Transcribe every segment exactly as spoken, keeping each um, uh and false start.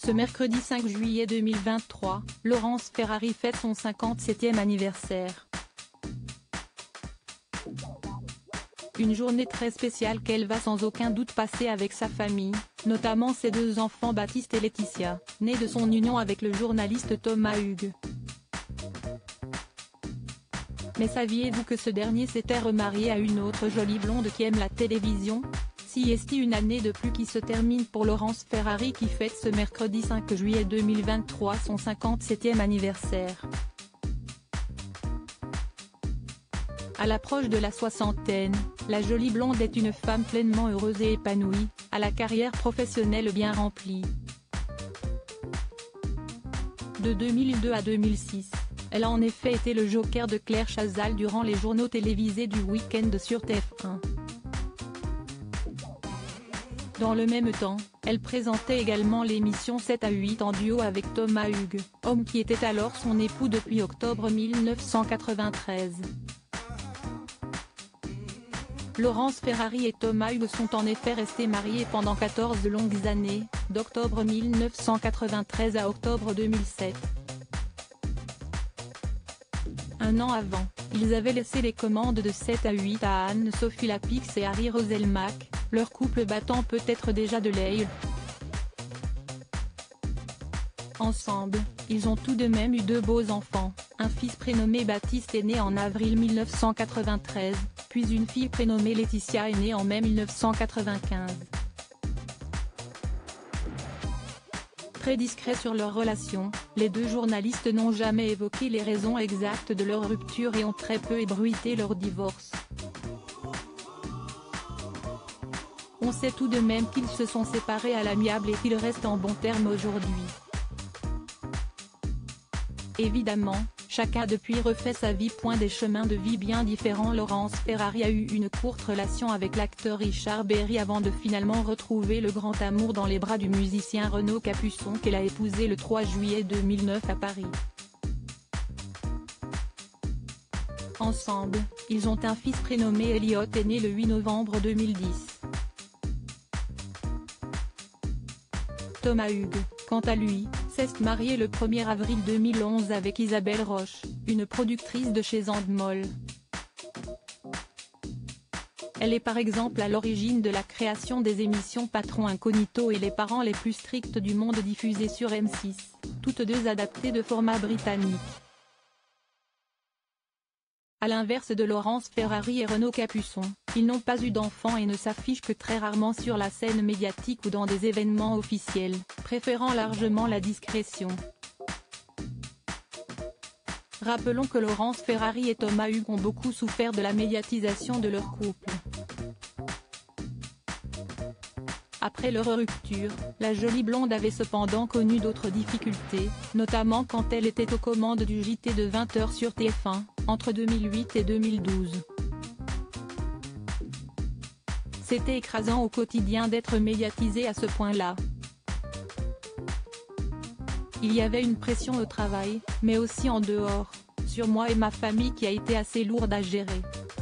Ce mercredi cinq juillet deux mille vingt-trois, Laurence Ferrari fête son cinquante-septième anniversaire. Une journée très spéciale qu'elle va sans aucun doute passer avec sa famille, notamment ses deux enfants Baptiste et Laetitia, nés de son union avec le journaliste Thomas Hugues. Mais saviez-vous que ce dernier s'était remarié à une autre jolie blonde qui aime la télévision? Si est une année de plus qui se termine pour Laurence Ferrari qui fête ce mercredi cinq juillet deux mille vingt-trois son cinquante-septième anniversaire. À l'approche de la soixantaine, la jolie blonde est une femme pleinement heureuse et épanouie, à la carrière professionnelle bien remplie. De deux mille deux à deux mille six, elle a en effet été le joker de Claire Chazal durant les journaux télévisés du week-end sur T F un. Dans le même temps, elle présentait également l'émission sept à huit en duo avec Thomas Hugues, homme qui était alors son époux depuis octobre mille neuf cent quatre-vingt-treize. Laurence Ferrari et Thomas Hugues sont en effet restés mariés pendant quatorze longues années, d'octobre mille neuf cent quatre-vingt-treize à octobre deux mille sept. Un an avant, ils avaient laissé les commandes de sept à huit à Anne-Sophie Lapix et Harry Roselmack, leur couple battant peut-être déjà de l'aile. Ensemble, ils ont tout de même eu deux beaux enfants, un fils prénommé Baptiste est né en avril mille neuf cent quatre-vingt-treize, puis une fille prénommée Laetitia est née en mai mille neuf cent quatre-vingt-quinze. Très discrets sur leur relation, les deux journalistes n'ont jamais évoqué les raisons exactes de leur rupture et ont très peu ébruité leur divorce. On sait tout de même qu'ils se sont séparés à l'amiable et qu'ils restent en bons termes aujourd'hui. Évidemment, chacun a depuis refait sa vie. Point des chemins de vie bien différents. Laurence Ferrari a eu une courte relation avec l'acteur Richard Berry avant de finalement retrouver le grand amour dans les bras du musicien Renaud Capuçon qu'elle a épousé le trois juillet deux mille neuf à Paris. Ensemble, ils ont un fils prénommé Elliot est né le huit novembre deux mille dix. Thomas Hugues, quant à lui, s'est marié le premier avril deux mille onze avec Isabelle Roche, une productrice de chez Endemol. Elle est par exemple à l'origine de la création des émissions Patron Incognito et Les parents les plus stricts du monde diffusées sur M six, toutes deux adaptées de format britannique. À l'inverse de Laurence Ferrari et Renaud Capuçon, ils n'ont pas eu d'enfants et ne s'affichent que très rarement sur la scène médiatique ou dans des événements officiels, préférant largement la discrétion. Rappelons que Laurence Ferrari et Thomas Hugues ont beaucoup souffert de la médiatisation de leur couple. Après leur rupture, la jolie blonde avait cependant connu d'autres difficultés, notamment quand elle était aux commandes du J T de vingt heures sur T F un, entre deux mille huit et deux mille douze. C'était écrasant au quotidien d'être médiatisée à ce point-là. Il y avait une pression au travail, mais aussi en dehors, sur moi et ma famille qui a été assez lourde à gérer.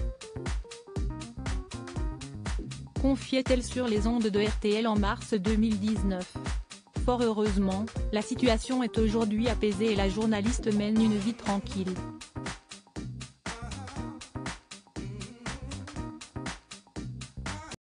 Confiait-elle sur les ondes de R T L en mars deux mille dix-neuf. Fort heureusement, la situation est aujourd'hui apaisée et la journaliste mène une vie tranquille.